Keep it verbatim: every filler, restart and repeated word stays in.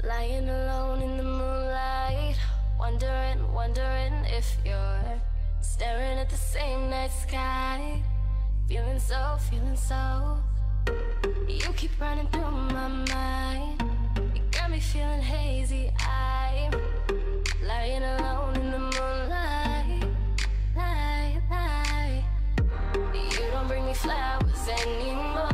Lying alone in the moonlight, wondering, wondering if you're staring at the same night sky. Feeling so, feeling so. You keep running through my mind. You got me feeling hazy. I'm lying alone in the moonlight, light, light. You don't bring me flowers anymore.